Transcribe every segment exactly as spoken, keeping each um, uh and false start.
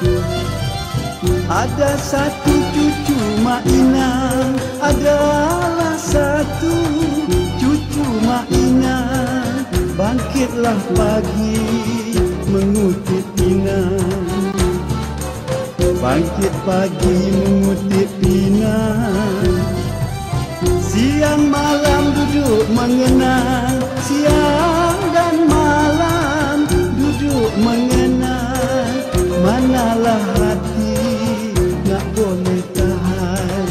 Ada satu cucu mainan, adalah satu cucu mainan. Bangkitlah pagi mengutip inang, bangkit pagi mengutip inang. Siang malam duduk mengenang, siang dan malam duduk mengenang. Manalah hati nak boleh tahan,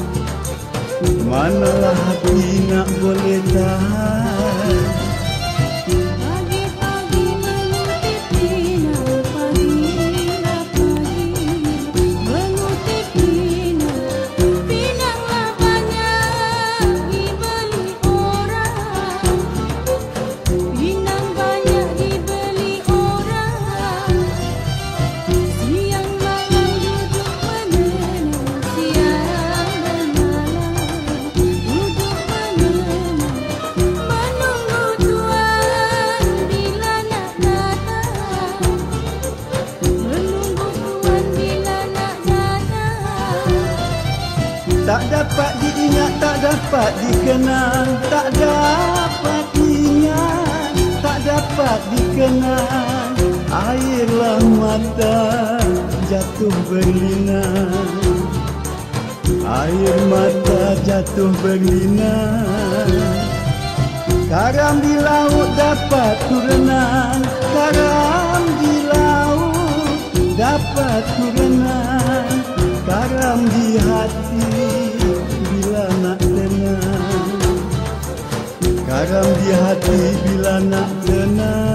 manalah hati nak boleh tahan. Pagi-pagi mengutip inang, pagilah pagi mengutip inang. Pinanglah banyak dibeli orang, pinang banyak dibeli orang. Siang malam duduk menenang, siang dan malam duduk menenang. Menunggu Tuan bila nak datang, menunggu Tuan bila nak datang. Tak dapat diingat, tak dapat dikenang, tak dapat diingat, tak dapat dikenang. Airlah mata jatuh berlinang, air mata jatuh berlinang. Karam di laut dapat ku renang, karam di laut dapat ku renang. Karam di hati bila nak tenang, karam di hati bila nak tenang.